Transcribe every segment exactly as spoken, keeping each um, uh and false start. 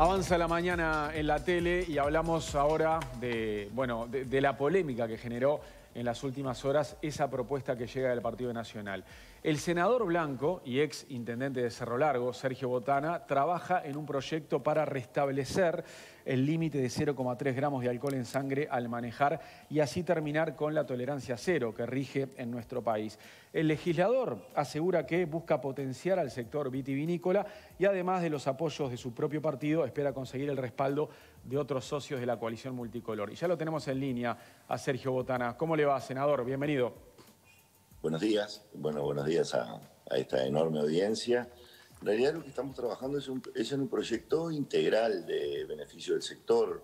Avanza la mañana en la tele y hablamos ahora de, bueno, de, de la polémica que generó en las últimas horas esa propuesta que llega del Partido Nacional. El senador blanco y ex intendente de Cerro Largo, Sergio Botana, trabaja en un proyecto para restablecer el límite de cero coma tres gramos de alcohol en sangre al manejar y así terminar con la tolerancia cero que rige en nuestro país. El legislador asegura que busca potenciar al sector vitivinícola y además de los apoyos de su propio partido, espera conseguir el respaldo de otros socios de la coalición multicolor. Y ya lo tenemos en línea a Sergio Botana. ¿Cómo le va, senador? Bienvenido. Buenos días. Bueno, buenos días a, a esta enorme audiencia. En realidad lo que estamos trabajando es, un, es en un proyecto integral de beneficio del sector.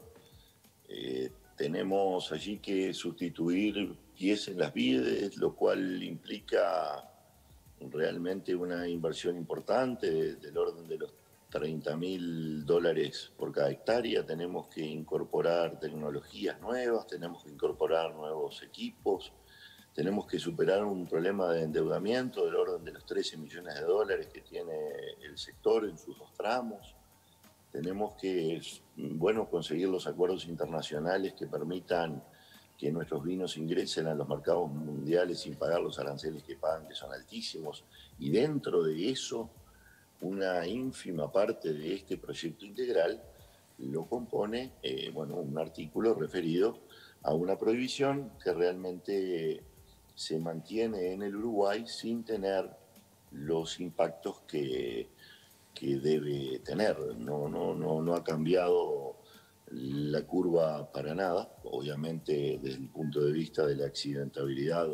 Eh, tenemos allí que sustituir pies en las vides, lo cual implica realmente una inversión importante de, del orden de los treinta mil dólares por cada hectárea. Tenemos que incorporar tecnologías nuevas, tenemos que incorporar nuevos equipos, tenemos que superar un problema de endeudamiento del orden de los trece millones de dólares que tiene el sector en sus dos tramos. Tenemos que, bueno, conseguir los acuerdos internacionales que permitan que nuestros vinos ingresen a los mercados mundiales sin pagar los aranceles que pagan, que son altísimos. Y dentro de eso, una ínfima parte de este proyecto integral lo compone, eh, bueno, un artículo referido a una prohibición que realmente se mantiene en el Uruguay sin tener los impactos que, que debe tener. No, no, no, no ha cambiado la curva para nada. Obviamente, desde el punto de vista de la accidentabilidad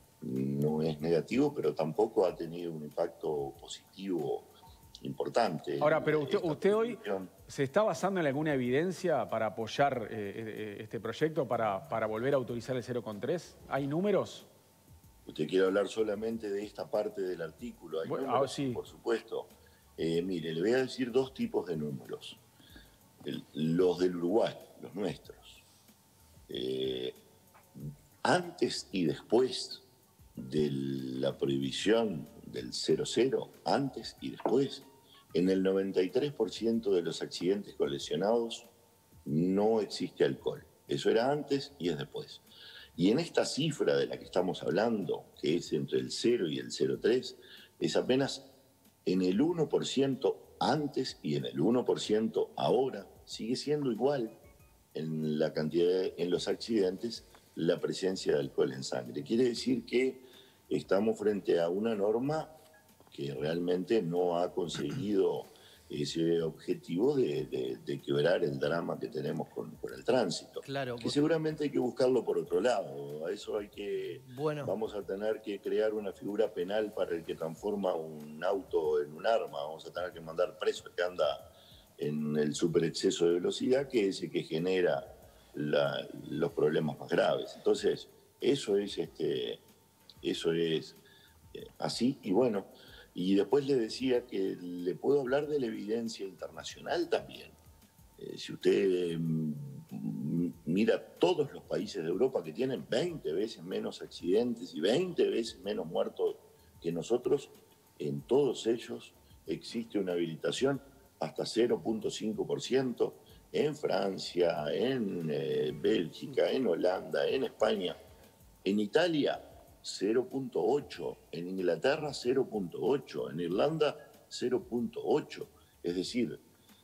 no es negativo, pero tampoco ha tenido un impacto positivo importante. Ahora, pero usted, usted hoy se está basando en alguna evidencia para apoyar eh, este proyecto, para, para volver a autorizar el cero coma tres. ¿Hay números? Usted quiere hablar solamente de esta parte del artículo. Hay bueno, números, ah, sí. Por supuesto. Eh, mire, le voy a decir dos tipos de números. El, los del Uruguay, los nuestros. Eh, antes y después de la prohibición del cero cero, antes y después, en el noventa y tres por ciento de los accidentes coleccionados no existe alcohol. Eso era antes y es después. Y en esta cifra de la que estamos hablando, que es entre el cero y el cero coma tres, es apenas en el uno por ciento antes y en el uno por ciento ahora. Sigue siendo igual en la cantidad de, en los accidentes la presencia de alcohol en sangre. Quiere decir que estamos frente a una norma que realmente no ha conseguido ese objetivo de, de, de quebrar el drama que tenemos con, con el tránsito. Claro, que seguramente hay que buscarlo por otro lado. A eso hay que... Bueno. Vamos a tener que crear una figura penal para el que transforma un auto en un arma. Vamos a tener que mandar preso el que anda en el superexceso de velocidad, que es el que genera la, los problemas más graves. Entonces, eso es, este, eso es eh, así. Y bueno... Y después le decía que le puedo hablar de la evidencia internacional también. Eh, si usted eh, mira todos los países de Europa que tienen veinte veces menos accidentes y veinte veces menos muertos que nosotros, en todos ellos existe una habilitación hasta cero punto cinco por ciento en Francia, en eh, Bélgica, en Holanda, en España, en Italia cero punto ocho, en Inglaterra cero punto ocho, en Irlanda cero punto ocho. Es decir,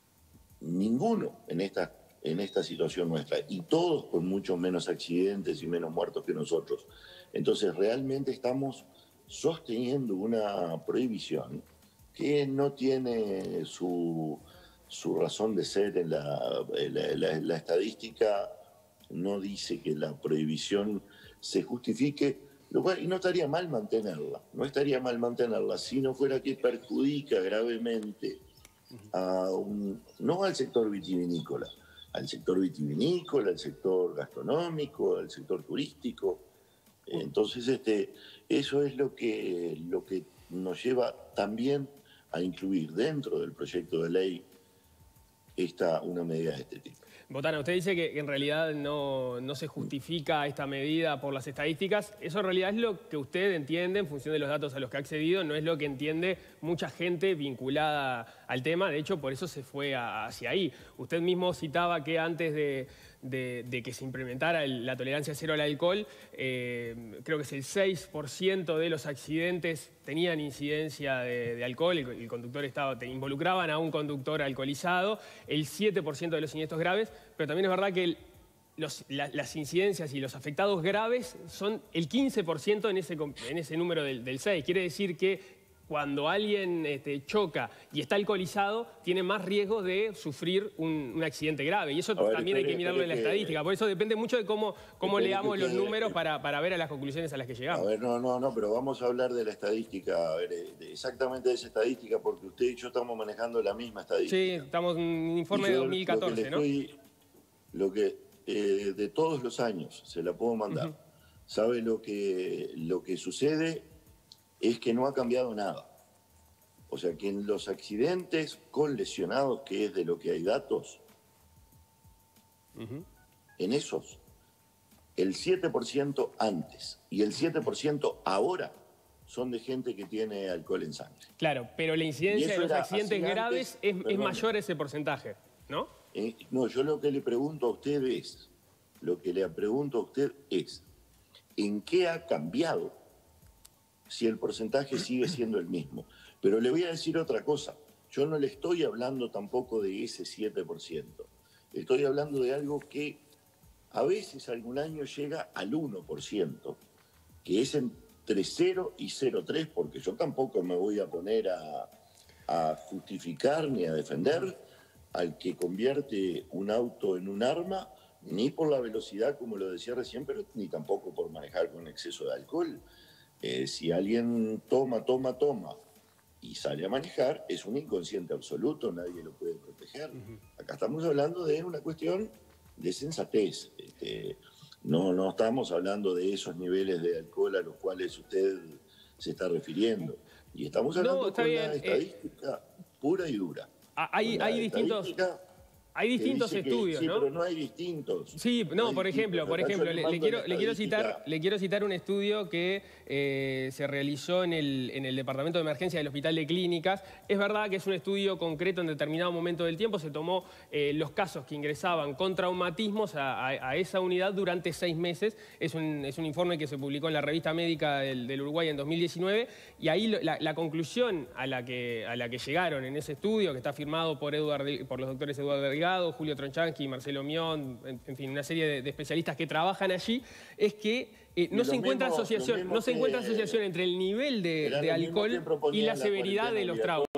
ninguno en esta, en esta situación nuestra, y todos con muchos menos accidentes y menos muertos que nosotros. Entonces realmente estamos sosteniendo una prohibición que no tiene su, su razón de ser en la, en la, la, la estadística. No dice que la prohibición se justifique. Y no estaría mal mantenerla, no estaría mal mantenerla si no fuera que perjudica gravemente a un, no al sector vitivinícola, al sector vitivinícola, al sector gastronómico, al sector turístico. Entonces, este, eso es lo que, lo que nos lleva también a incluir dentro del proyecto de ley esta, una medida de este tipo. Botana, usted dice que en realidad no, no se justifica esta medida por las estadísticas. Eso en realidad es lo que usted entiende en función de los datos a los que ha accedido, no es lo que entiende mucha gente vinculada al tema. De hecho, por eso se fue a, hacia ahí. Usted mismo citaba que antes de, de, de que se implementara el, la tolerancia cero al alcohol, eh, creo que es el seis por ciento de los accidentes tenían incidencia de, de alcohol, el, el conductor estaba, te involucraban a un conductor alcoholizado, el siete por ciento de los siniestros graves, pero también es verdad que el, los, la, las incidencias y los afectados graves son el quince por ciento en ese, en ese número del, del seis. Quiere decir que cuando alguien este, choca y está alcoholizado, tiene más riesgos de sufrir un, un accidente grave. Y eso ver, también espere, hay que mirarlo en la que... estadística. Por eso depende mucho de cómo, cómo leamos que... los números para, para ver a las conclusiones a las que llegamos. A ver, no, no, no, pero vamos a hablar de la estadística, a ver, de exactamente de esa estadística, porque usted y yo estamos manejando la misma estadística. Sí, estamos en un informe de dos mil catorce, lo que estoy, ¿no? Lo que eh, de todos los años, se la puedo mandar, uh-huh. ¿Sabe lo que, lo que sucede? Es que no ha cambiado nada. O sea, que en los accidentes con lesionados, que es de lo que hay datos, uh-huh. En esos, el siete por ciento antes y el siete por ciento ahora son de gente que tiene alcohol en sangre. Claro, pero la incidencia de los accidentes graves es, es mayor ese porcentaje, ¿no? Eh, no, yo lo que le pregunto a usted es, lo que le pregunto a usted es, ¿en qué ha cambiado si el porcentaje sigue siendo el mismo? Pero le voy a decir otra cosa. Yo no le estoy hablando tampoco de ese siete por ciento. Estoy hablando de algo que a veces algún año llega al uno por ciento, que es entre cero y cero coma tres, porque yo tampoco me voy a poner a, a justificar ni a defender al que convierte un auto en un arma, ni por la velocidad, como lo decía recién, pero ni tampoco por manejar con exceso de alcohol. Eh, si alguien toma, toma, toma y sale a manejar, es un inconsciente absoluto, nadie lo puede proteger. Uh-huh. Acá estamos hablando de una cuestión de sensatez. Este, no, no estamos hablando de esos niveles de alcohol a los cuales usted se está refiriendo. Y estamos hablando no, con bien. la estadística eh, pura y dura. Hay, hay distintos... Hay distintos estudios, que, sí, ¿no? Sí, pero no hay distintos. Sí, no, por ejemplo, por ejemplo, le, le, quiero, le, quiero citar, le quiero citar un estudio que eh, se realizó en el, en el Departamento de Emergencia del Hospital de Clínicas. Es verdad que es un estudio concreto en determinado momento del tiempo. Se tomó eh, los casos que ingresaban con traumatismos a, a, a esa unidad durante seis meses. Es un, es un informe que se publicó en la Revista Médica del, del Uruguay en dos mil diecinueve. Y ahí la, la conclusión a la, que, a la que llegaron en ese estudio, que está firmado por, Eduard, por los doctores Eduardo Delgado, Julio Tronchansky, Marcelo Mion, en, en fin, una serie de, de especialistas que trabajan allí, es que eh, no, se encuentra mismo, asociación, no se encuentra asociación entre el nivel de, de alcohol y la severidad de los traumas.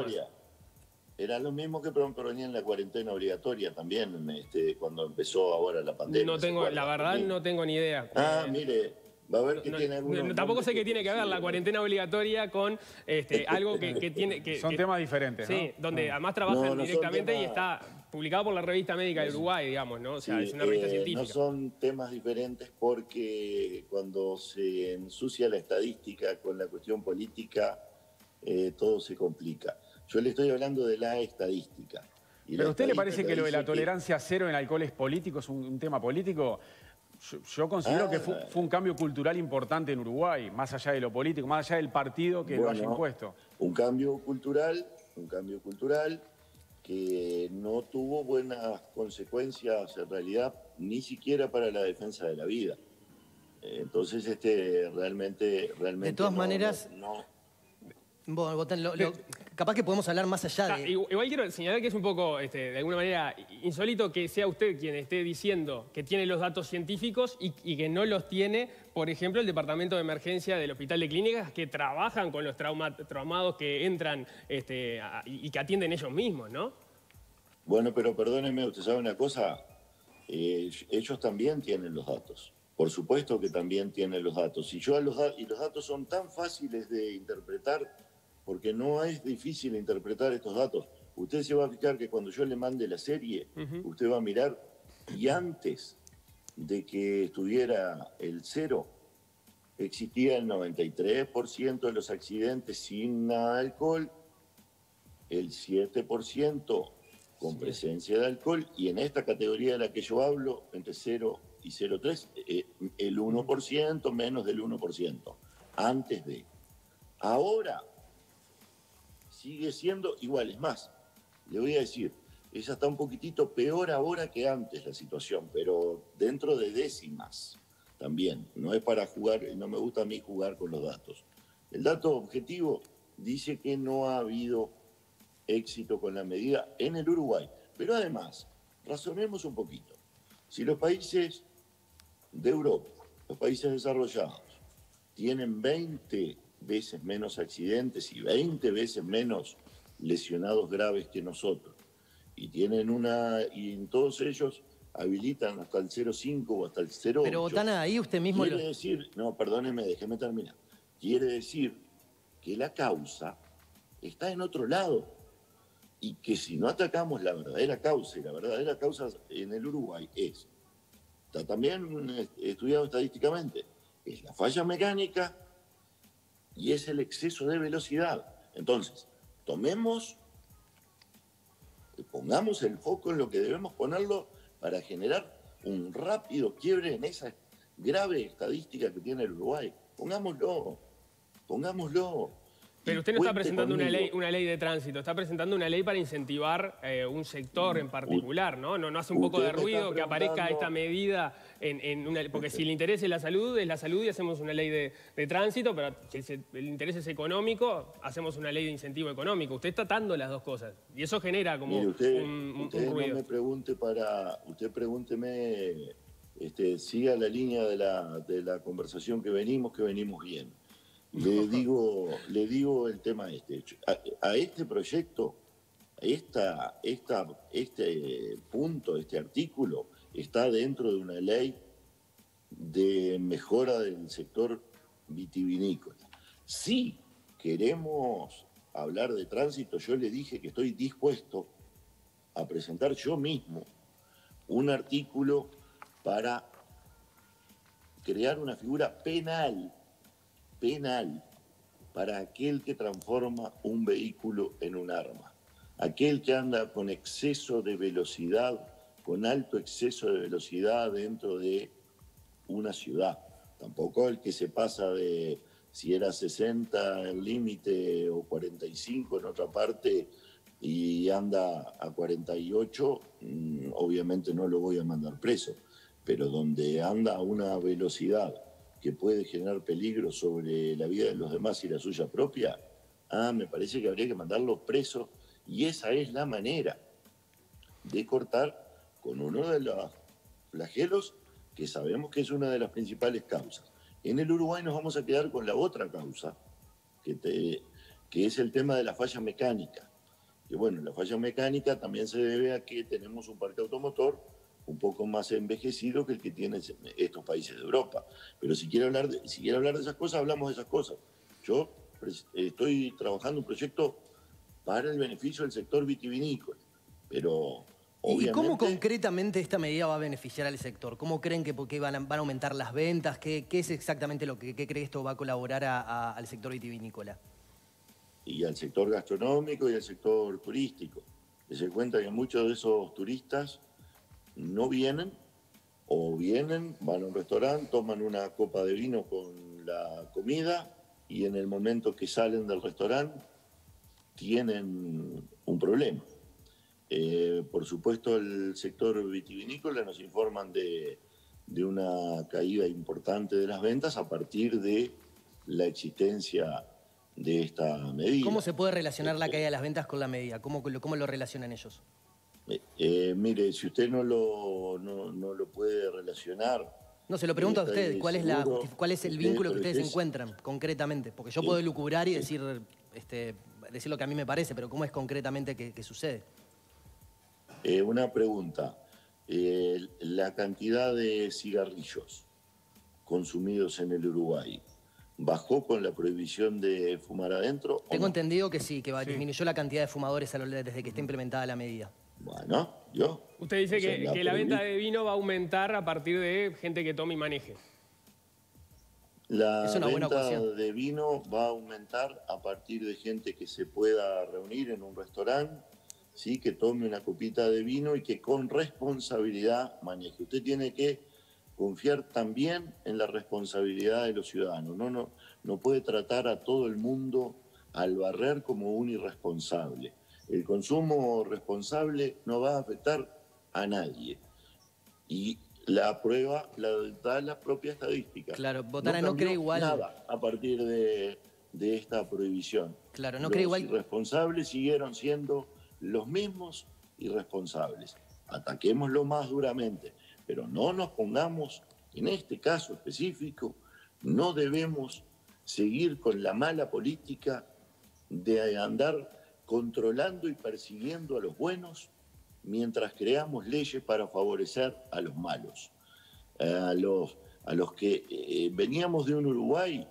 Era lo mismo que proponían la cuarentena obligatoria también, este, cuando empezó ahora la pandemia. No tengo, la verdad no tengo ni idea. Ah, eh, mire... Va a ver que no, tiene algunos no, tampoco sé qué tiene que ver la cuarentena obligatoria con este, algo que, que tiene... Que, Son que, temas diferentes, ¿no? Sí, donde además trabajan no, no directamente temas... y está publicado por la Revista Médica del Uruguay, digamos, ¿no? O sea, sí, es una revista eh, científica. No son temas diferentes porque cuando se ensucia la estadística con la cuestión política, eh, todo se complica. Yo le estoy hablando de la estadística. Y ¿Pero a usted le parece que lo de la tolerancia que... cero en alcohol es político, es un, un tema político? Yo, yo considero ah, que fue, fue un cambio cultural importante en Uruguay, más allá de lo político, más allá del partido que bueno, lo haya impuesto. Un cambio cultural, un cambio cultural que no tuvo buenas consecuencias en realidad, ni siquiera para la defensa de la vida. Entonces, este, realmente, realmente... De todas no, maneras... No, no. Bueno, Botán, lo, lo, capaz que podemos hablar más allá de... Ah, igual quiero señalar que es un poco, este, de alguna manera, insólito que sea usted quien esté diciendo que tiene los datos científicos y, y que no los tiene, por ejemplo, el Departamento de Emergencia del Hospital de Clínicas, que trabajan con los trauma, traumados que entran este, a, y, y que atienden ellos mismos, ¿no? Bueno, pero perdóneme, usted sabe una cosa, eh, ellos también tienen los datos. Por supuesto que también tienen los datos. Y, yo a los da y los datos son tan fáciles de interpretar porque no es difícil interpretar estos datos. Usted se va a fijar que cuando yo le mande la serie, uh-huh. usted va a mirar y antes de que estuviera el cero, existía el noventa y tres por ciento de los accidentes sin alcohol, el siete por ciento con Sí. presencia de alcohol, y en esta categoría de la que yo hablo, entre cero y cero coma tres, eh, el uno por ciento, menos del uno por ciento, antes de. Ahora sigue siendo igual, es más, le voy a decir, esa está un poquitito peor ahora que antes la situación, pero dentro de décimas también. No es para jugar, no me gusta a mí jugar con los datos. El dato objetivo dice que no ha habido éxito con la medida en el Uruguay. Pero además, razonemos un poquito. Si los países de Europa, los países desarrollados, tienen veinte veces menos accidentes y veinte veces menos lesionados graves que nosotros, y tienen una, y en todos ellos habilitan hasta el cero coma cinco o hasta el cero coma ocho. Pero Botana, ahí usted mismo... Quiere Lo... decir, no, perdóneme, déjeme terminar. Quiere decir que la causa está en otro lado, y que si no atacamos la verdadera causa, y la verdadera causa en el Uruguay es, está también estudiado estadísticamente, es la falla mecánica y es el exceso de velocidad. Entonces, tomemos, pongamos el foco en lo que debemos ponerlo para generar un rápido quiebre en esa grave estadística que tiene el Uruguay. Pongámoslo, pongámoslo. Pero usted no está presentando una ley, una ley de tránsito, está presentando una ley para incentivar eh, un sector en particular, ¿no? ¿no? ¿No hace un poco de ruido que aparezca esta medida en, en una... Porque si el interés es la salud, es la salud y hacemos una ley de, de tránsito, pero si el interés es económico, hacemos una ley de incentivo económico. Usted está atando las dos cosas y eso genera como Mire, usted, un, un, usted un ruido. No me pregunte para... Usted pregúnteme, este, siga la línea de la, de la conversación que venimos, que venimos bien. Le digo, le digo el tema este. A, a este proyecto, a esta, esta, este punto, este artículo, está dentro de una ley de mejora del sector vitivinícola. Si queremos hablar de tránsito, yo le dije que estoy dispuesto a presentar yo mismo un artículo para crear una figura penal penal para aquel que transforma un vehículo en un arma, aquel que anda con exceso de velocidad, con alto exceso de velocidad dentro de una ciudad. Tampoco el que se pasa de si era sesenta el límite o cuarenta y cinco en otra parte y anda a cuarenta y ocho, obviamente no lo voy a mandar preso, pero donde anda a una velocidad que puede generar peligro sobre la vida de los demás y la suya propia, ah, me parece que habría que mandarlo preso, y esa es la manera de cortar con uno de los flagelos que sabemos que es una de las principales causas. En el Uruguay nos vamos a quedar con la otra causa, que, te, que es el tema de la falla mecánica. Que bueno, la falla mecánica también se debe a que tenemos un parque automotor un poco más envejecido que el que tienen estos países de Europa. Pero si quiere hablar de, si quiere hablar de esas cosas, hablamos de esas cosas. Yo estoy trabajando un proyecto para el beneficio del sector vitivinícola, pero obviamente... ¿Y cómo concretamente esta medida va a beneficiar al sector? ¿Cómo creen que, que van, a, van a aumentar las ventas? ¿Qué, qué es exactamente lo que qué cree esto va a colaborar a, a, al sector vitivinícola? Y al sector gastronómico y al sector turístico. Se cuenta que muchos de esos turistas no vienen, o vienen, van a un restaurante, toman una copa de vino con la comida y en el momento que salen del restaurante tienen un problema. Eh, por supuesto, el sector vitivinícola nos informan de, de una caída importante de las ventas a partir de la existencia de esta medida. ¿Cómo se puede relacionar la caída de las ventas con la medida? ¿Cómo, cómo lo relacionan ellos? Eh, mire, si usted no lo, no, no lo puede relacionar... No, se lo pregunto a usted, ¿cuál es, la, cuál es el vínculo que ustedes es, encuentran concretamente? Porque yo sí, puedo lucubrar y decir, este, decir lo que a mí me parece, pero ¿cómo es concretamente que, que sucede? Eh, una pregunta. Eh, la cantidad de cigarrillos consumidos en el Uruguay, ¿bajó con la prohibición de fumar adentro? Tengo no? entendido que sí, que sí. disminuyó la cantidad de fumadores desde que está implementada la medida. Bueno, yo... Usted dice o sea, que, la, que la venta de vino va a aumentar a partir de gente que tome y maneje. La es una venta buena de vino va a aumentar a partir de gente que se pueda reunir en un restaurante ¿sí? Que tome una copita de vino y que con responsabilidad maneje. Usted tiene que confiar también en la responsabilidad de los ciudadanos. No, no, no puede tratar a todo el mundo al barrer como un irresponsable. El consumo responsable no va a afectar a nadie. Y la prueba la da la propia estadística. Claro, Botana, no, no cree igual. Nada a partir de, de esta prohibición. Claro, no los cree igual. irresponsables siguieron siendo los mismos irresponsables. Ataquémoslo más duramente, pero no nos pongamos, en este caso específico, no debemos seguir con la mala política de andar controlando y persiguiendo a los buenos mientras creamos leyes para favorecer a los malos. A los, a los que eh, veníamos de un Uruguay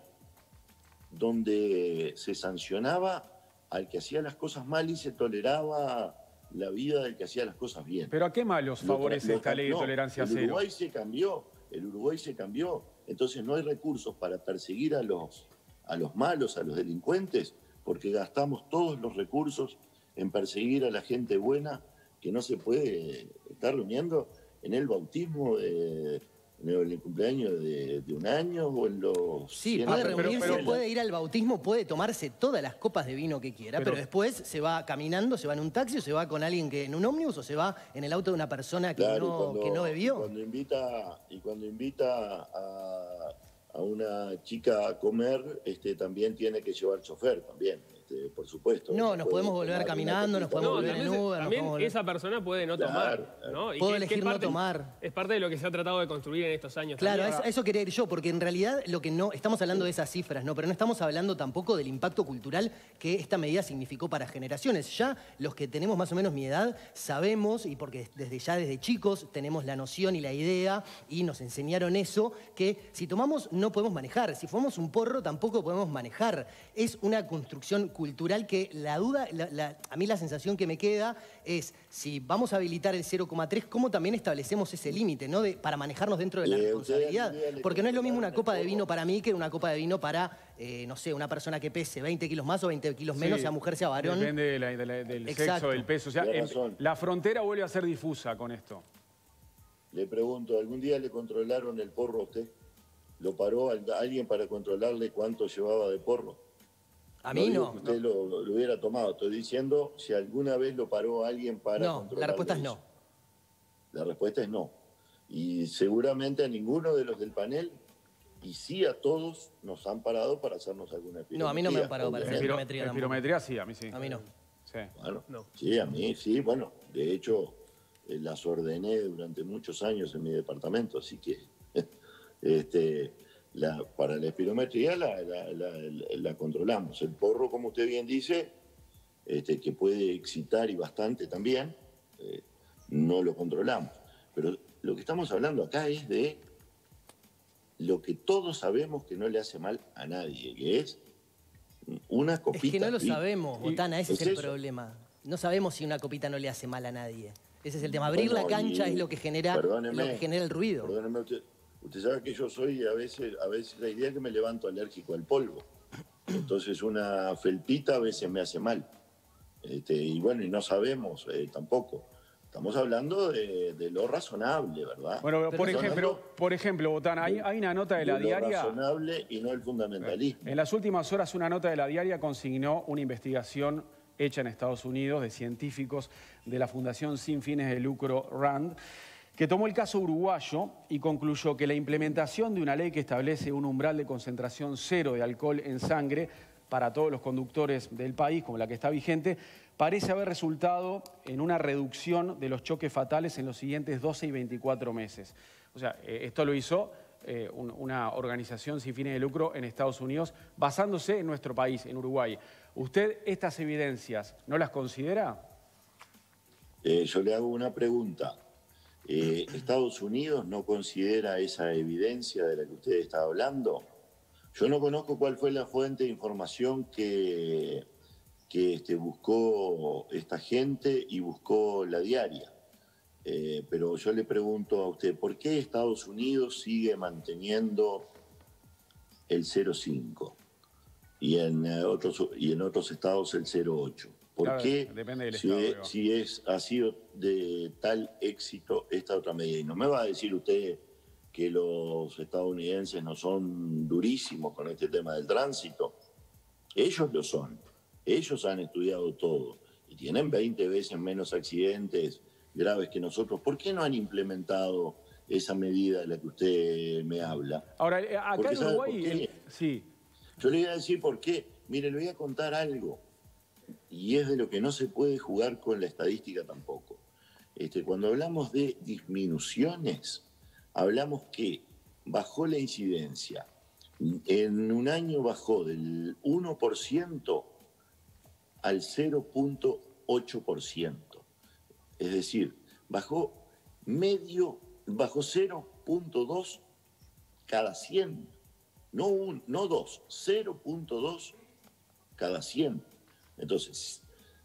donde se sancionaba al que hacía las cosas mal y se toleraba la vida del que hacía las cosas bien. ¿Pero a qué malos favorece lo, lo, esta ley de no, tolerancia el cero? Uruguay se cambió, el Uruguay se cambió. Entonces no hay recursos para perseguir a los, a los malos, a los delincuentes, porque gastamos todos los recursos en perseguir a la gente buena que no se puede estar reuniendo en el bautismo de... en el cumpleaños de, de un año o en los... Sí, puede reunirse, pero, pero, puede ir al bautismo, puede tomarse todas las copas de vino que quiera, pero, pero después se va caminando, se va en un taxi o se va con alguien que en un ómnibus o se va en el auto de una persona que, claro, no, cuando, que no bebió. Y cuando invita, y cuando invita a, a una chica a comer, este, también tiene que llevar chofer también. Por supuesto. No, nos podemos volver caminando, nos podemos volver en Uber. También volver... esa persona puede no tomar. Claro, ¿no? Y puedo que, elegir que parte, no tomar. Es parte de lo que se ha tratado de construir en estos años. Claro, a eso quería ir yo, porque en realidad lo que no estamos hablando de esas cifras, ¿no? Pero no estamos hablando tampoco del impacto cultural que esta medida significó para generaciones. Ya los que tenemos más o menos mi edad sabemos, y porque desde ya desde chicos tenemos la noción y la idea, y nos enseñaron eso, que si tomamos no podemos manejar, si fumamos un porro tampoco podemos manejar. Es una construcción cultural que la duda, la, la, a mí la sensación que me queda es, si vamos a habilitar el cero coma tres, ¿cómo también establecemos ese límite, ¿no? de, para manejarnos dentro de la responsabilidad? Porque no es lo mismo una copa de vino para mí que una copa de vino para, eh, no sé, una persona que pese veinte kilos más o veinte kilos menos, sí, sea mujer, sea varón. Depende de la, de la, del Exacto. sexo, del peso. O sea, en, la frontera vuelve a ser difusa con esto. Le pregunto, ¿algún día le controlaron el porro a usted? ¿Lo paró alguien para controlarle cuánto llevaba de porro? A mí no. no. Que usted no. Lo, lo hubiera tomado. Estoy diciendo si alguna vez lo paró alguien para no, controlarle. La respuesta es eso. no. La respuesta es no. Y seguramente a ninguno de los del panel, y sí a todos, nos han parado para hacernos alguna espirometría. No, a mí no me han parado para hacer espirometría. Espirometría sí, a mí sí. A mí no. Sí. Bueno, no. Sí, a mí sí. Bueno, de hecho, eh, las ordené durante muchos años en mi departamento, así que... este, La, para la espirometría la, la, la, la controlamos. El porro, como usted bien dice, este, que puede excitar y bastante también, eh, no lo controlamos. Pero lo que estamos hablando acá es de lo que todos sabemos que no le hace mal a nadie, que es una copita. Es que no lo sabemos, Botana, ese es, es el eso. problema. No sabemos si una copita no le hace mal a nadie. Ese es el tema. Abrir bueno, la cancha es lo que genera, lo que genera el ruido. Perdóneme usted. Usted sabe que yo soy, a veces, a veces la idea es que me levanto alérgico al polvo. Entonces una felpita a veces me hace mal. Este, y bueno, y no sabemos eh, tampoco. Estamos hablando de, de lo razonable, ¿verdad? Bueno, pero por ejemplo, por ejemplo, Botana, hay, hay una nota de la de diaria... Lo razonable y no el fundamentalismo. En las últimas horas una nota de la diaria consignó una investigación hecha en Estados Unidos de científicos de la Fundación Sin Fines de Lucro RAND, que tomó el caso uruguayo y concluyó que la implementación de una ley que establece un umbral de concentración cero de alcohol en sangre para todos los conductores del país, como la que está vigente, parece haber resultado en una reducción de los choques fatales en los siguientes doce y veinticuatro meses. O sea, eh, esto lo hizo eh, un, una organización sin fines de lucro en Estados Unidos, basándose en nuestro país, en Uruguay. ¿Usted estas evidencias no las considera? Eh, yo le hago una pregunta. Eh, ¿Estados Unidos no considera esa evidencia de la que usted está hablando? Yo no conozco cuál fue la fuente de información que, que este, buscó esta gente y buscó la diaria. Eh, pero yo le pregunto a usted, ¿por qué Estados Unidos sigue manteniendo el cero coma cinco y en, eh, otros, y en otros estados el cero coma ocho? ¿Por Claro, qué depende del si, estado, es, digo. si es, ha sido de tal éxito esta otra medida? Y no me va a decir usted que los estadounidenses no son durísimos con este tema del tránsito. Ellos lo son. Ellos han estudiado todo y tienen veinte veces menos accidentes graves que nosotros. ¿Por qué no han implementado esa medida de la que usted me habla? Ahora, eh, acá Porque en ¿sabe Uruguay... por qué? el- Sí. Yo le voy a decir por qué. Mire, le voy a contar algo. Y es de lo que no se puede jugar con la estadística tampoco. Este, cuando hablamos de disminuciones, hablamos que bajó la incidencia. En un año bajó del uno por ciento al cero punto ocho por ciento. Es decir, bajó medio, bajó cero punto dos cada cien. No, un, no dos, cero punto dos cada cien. Entonces,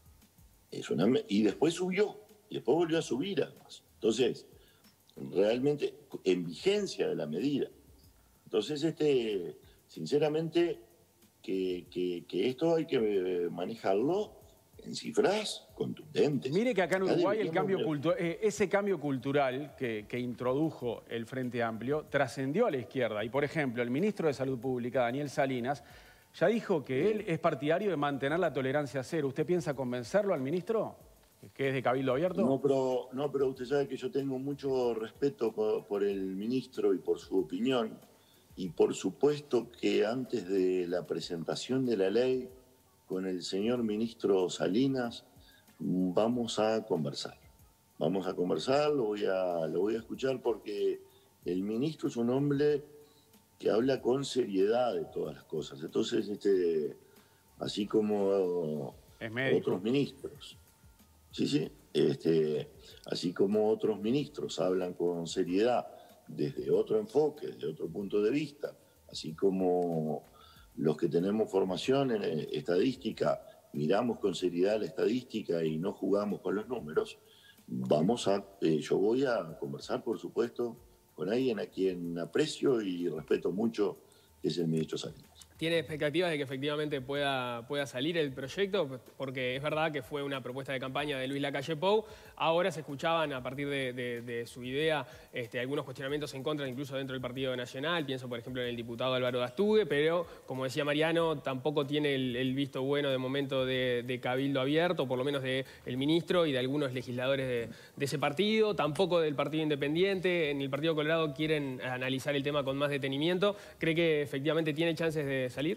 es una, y después subió, y después volvió a subir además. Entonces, realmente, en vigencia de la medida. Entonces, este, sinceramente, que, que, que esto hay que manejarlo en cifras contundentes. Mire que acá en Ya Uruguay el deberíamos cambio ver- cultu- eh, ese cambio cultural que, que introdujo el Frente Amplio trascendió a la izquierda. Y, por ejemplo, el ministro de Salud Pública, Daniel Salinas, ya dijo que él es partidario de mantener la tolerancia cero. ¿Usted piensa convencerlo al ministro, que es de Cabildo Abierto? No, pero, no, pero usted sabe que yo tengo mucho respeto por, por el ministro y por su opinión. Y por supuesto que antes de la presentación de la ley con el señor ministro Salinas, vamos a conversar. Vamos a conversar, lo voy a, lo voy a escuchar porque el ministro es un hombre que habla con seriedad de todas las cosas. Entonces, este, así como Es médico. otros ministros, sí, sí, este, así como otros ministros hablan con seriedad desde otro enfoque, desde otro punto de vista, así como los que tenemos formación en estadística, miramos con seriedad la estadística y no jugamos con los números, vamos a, eh, yo voy a conversar, por supuesto, con alguien a quien aprecio y respeto mucho, que es el ministro Salinas. ¿Tiene expectativas de que efectivamente pueda, pueda salir el proyecto? Porque es verdad que fue una propuesta de campaña de Luis Lacalle Pou. Ahora se escuchaban, a partir de, de, de su idea, este, algunos cuestionamientos en contra, incluso dentro del Partido Nacional. Pienso, por ejemplo, en el diputado Álvaro Dastugue, pero, como decía Mariano, tampoco tiene el, el visto bueno de momento de, de Cabildo Abierto, por lo menos del ministro y de algunos legisladores de, de ese partido. Tampoco del Partido Independiente. En el Partido Colorado quieren analizar el tema con más detenimiento. ¿Cree que efectivamente tiene chances de salir?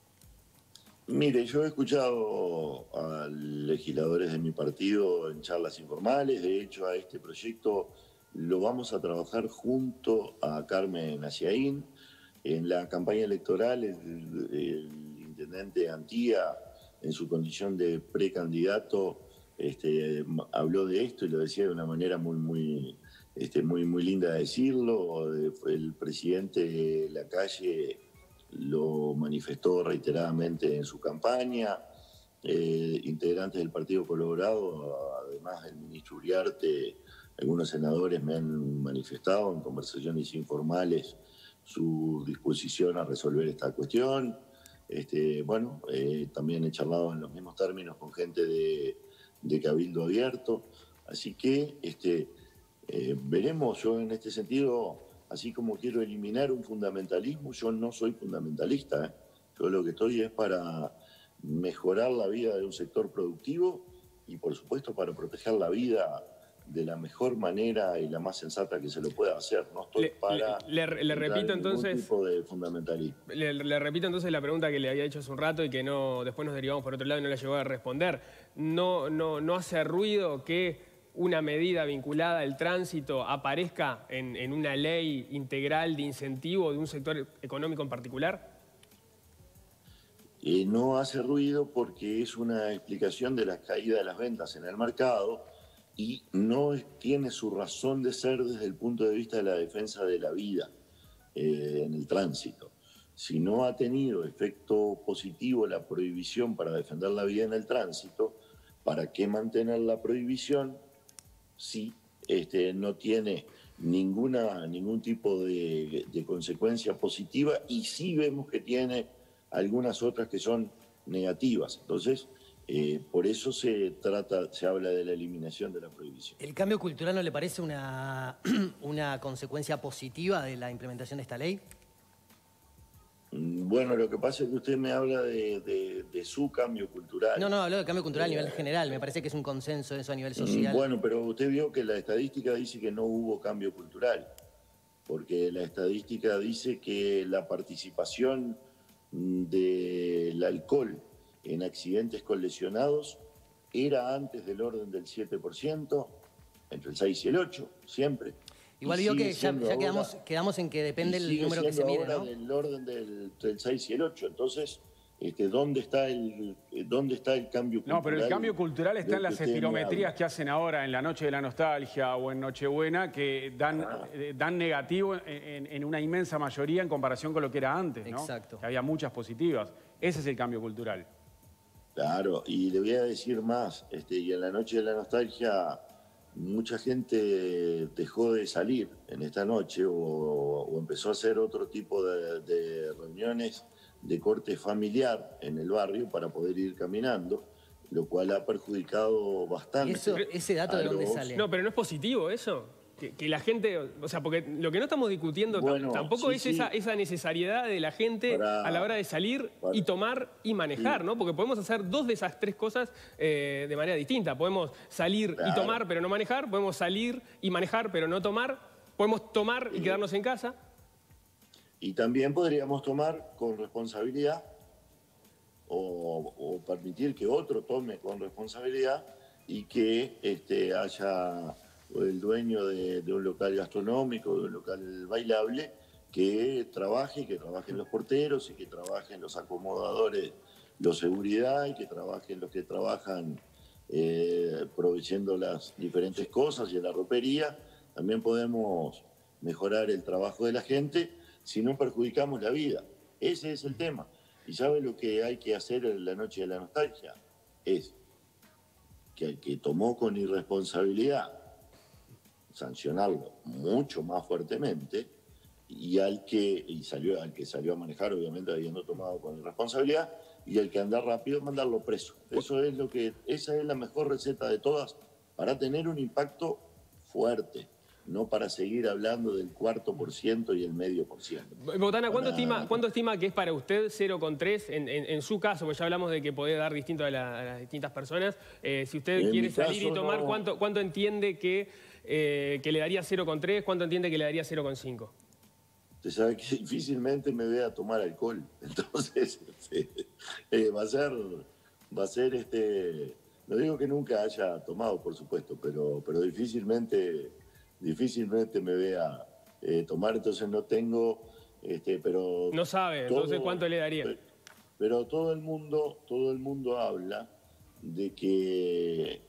Mire, yo he escuchado a legisladores de mi partido en charlas informales. De hecho, a este proyecto lo vamos a trabajar junto a Carmen Aciaín. En la campaña electoral, el, el intendente Antía, en su condición de precandidato, este, habló de esto y lo decía de una manera muy, muy, este, muy, muy linda de decirlo. El presidente Lacalle lo manifestó reiteradamente en su campaña. Eh, integrantes del Partido Colorado, además del ministro Uriarte, algunos senadores me han manifestado en conversaciones informales su disposición a resolver esta cuestión. Este, bueno, eh, también he charlado en los mismos términos con gente de, de Cabildo Abierto. Así que este, eh, veremos. Yo en este sentido, así como quiero eliminar un fundamentalismo, yo no soy fundamentalista, ¿eh? Yo lo que estoy es para mejorar la vida de un sector productivo y, por supuesto, para proteger la vida de la mejor manera y la más sensata que se lo pueda hacer. No estoy Le- para le- le- le entrar repito en ningún entonces- tipo de fundamentalismo. Le, le repito entonces la pregunta que le había hecho hace un rato y que no, después nos derivamos por otro lado y no la llegó a responder. ¿No, no, no hace ruido que una medida vinculada al tránsito aparezca en, en una ley integral de incentivo de un sector económico en particular? Eh, no hace ruido porque es una explicación de la caída de las ventas en el mercado y no es- tiene su razón de ser desde el punto de vista de la defensa de la vida eh, en el tránsito. Si no ha tenido efecto positivo la prohibición para defender la vida en el tránsito, ¿para qué mantener la prohibición si este, no tiene ninguna, ningún tipo de, de consecuencia positiva y sí vemos que tiene algunas otras que son negativas? Entonces, Eh, por eso se trata, se habla de la eliminación de la prohibición. ¿El cambio cultural no le parece una, una consecuencia positiva de la implementación de esta ley? Bueno, lo que pasa es que usted me habla de, de, de su cambio cultural. No, no, hablo de cambio cultural a nivel general. Me parece que es un consenso eso a nivel social. Bueno, pero usted vio que la estadística dice que no hubo cambio cultural, porque la estadística dice que la participación del alcohol en accidentes con lesionados era antes del orden del siete por ciento, entre el seis y el ocho, siempre. Igual digo que ya, ya quedamos, ahora, quedamos en que depende el número que se mide, ¿no? Del orden del, del seis y el ocho. Entonces, este, ¿dónde está el, dónde está el cambio cultural? No, pero el cambio cultural está en las espirometrías que hacen ahora en la Noche de la Nostalgia o en Nochebuena, que dan, ah. eh, dan negativo en, en una inmensa mayoría en comparación con lo que era antes, ¿no? Exacto. Que había muchas positivas. Ese es el cambio cultural. Claro, y le voy a decir más. Este, y en la Noche de la Nostalgia mucha gente dejó de salir en esta noche o, o empezó a hacer otro tipo de, de reuniones de corte familiar en el barrio para poder ir caminando, lo cual ha perjudicado bastante. ¿Y eso, ese dato de dónde los... sale? No, pero no es positivo eso. Que, que la gente, o sea, porque lo que no estamos discutiendo bueno, tampoco sí, es sí. Esa, esa necesariedad de la gente para, a la hora de salir para, y tomar y manejar, sí. ¿no? Porque podemos hacer dos de esas tres cosas eh, de manera distinta. Podemos salir claro. y tomar pero no manejar, podemos salir y manejar pero no tomar, podemos tomar y, y quedarnos en casa. Y también podríamos tomar con responsabilidad o, o permitir que otro tome con responsabilidad y que este, haya... o el dueño de, de un local gastronómico, de un local bailable, que trabaje, que trabajen los porteros y que trabajen los acomodadores, los seguridad y que trabajen los que trabajan eh, proveyendo las diferentes cosas y en la ropería. También podemos mejorar el trabajo de la gente si no perjudicamos la vida. Ese es el tema. ¿Y sabe lo que hay que hacer en la Noche de la Nostalgia? Es que al que tomó con irresponsabilidad sancionarlo mucho más fuertemente y al que y salió al que salió a manejar obviamente habiendo tomado con irresponsabilidad y al que anda rápido mandarlo preso. Eso es lo que esa es la mejor receta de todas para tener un impacto fuerte, no para seguir hablando del cuarto por ciento y el medio por ciento. Botana, ¿cuánto, para... estima, ¿cuánto estima que es para usted cero coma tres en, en, en su caso? Porque ya hablamos de que puede dar distinto a, la, a las distintas personas. Eh, si usted en quiere salir caso, y tomar, no... ¿cuánto, ¿cuánto entiende que, eh, que le daría cero coma tres? ¿Cuánto entiende que le daría cero coma cinco? Usted sabe que difícilmente me voy a tomar alcohol. Entonces, este, eh, va a ser, va a ser este, no digo que nunca haya tomado, por supuesto, pero, pero difícilmente... difícilmente me vea eh, tomar, entonces no tengo, este, pero... No sabe, todo, entonces ¿cuánto le daría? Pero, pero todo el mundo, todo el mundo habla de que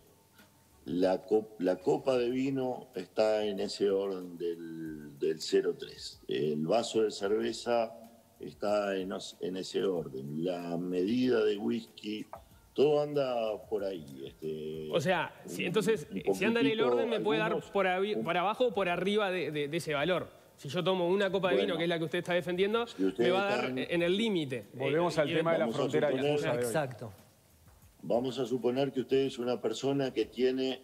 la, cop, la copa de vino está en ese orden del, del cero coma tres. El vaso de cerveza está en, en ese orden. La medida de whisky... todo anda por ahí. Este, o sea, si, entonces, un si anda en el orden, me puede algunos, dar por, a, por abajo o por arriba de, de, de ese valor. Si yo tomo una copa de bueno, vino, que es la que usted está defendiendo, si me va a dar están, en el límite. Volvemos eh, al tema de la frontera difusa de hoy. Exacto. Vamos a suponer que usted es una persona que tiene,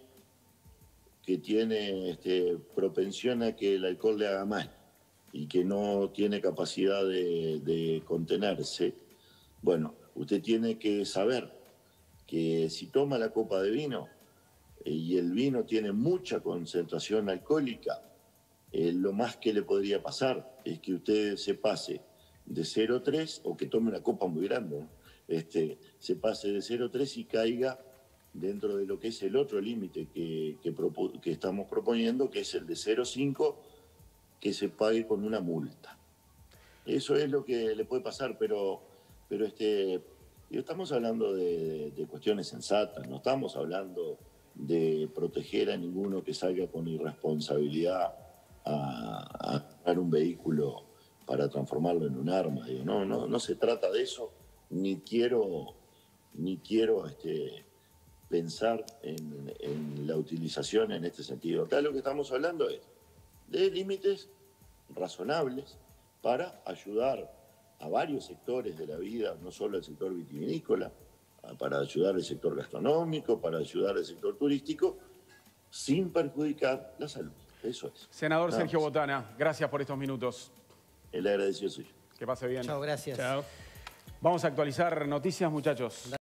que tiene este, propensión a que el alcohol le haga mal y que no tiene capacidad de, de contenerse. Bueno, usted tiene que saber que si toma la copa de vino eh, y el vino tiene mucha concentración alcohólica, eh, lo más que le podría pasar es que usted se pase de cero coma tres, o que tome una copa muy grande, ¿no? este, se pase de cero coma tres y caiga dentro de lo que es el otro límite que, que, que estamos proponiendo, que es el de cero coma cinco, que se pague con una multa. Eso es lo que le puede pasar, pero, pero este... Y estamos hablando de, de cuestiones sensatas, no estamos hablando de proteger a ninguno que salga con irresponsabilidad a, a tomar un vehículo para transformarlo en un arma. Digo, no, no, no se trata de eso, ni quiero, ni quiero este, pensar en, en la utilización en este sentido. Acá lo que estamos hablando es de límites razonables para ayudar a varios sectores de la vida, no solo al sector vitivinícola, para ayudar al sector gastronómico, para ayudar al sector turístico, sin perjudicar la salud. Eso es. Senador Nada Sergio más. Botana, gracias por estos minutos. El agradecido soy yo. Que pase bien. Chao, gracias. Chao. Vamos a actualizar noticias, muchachos.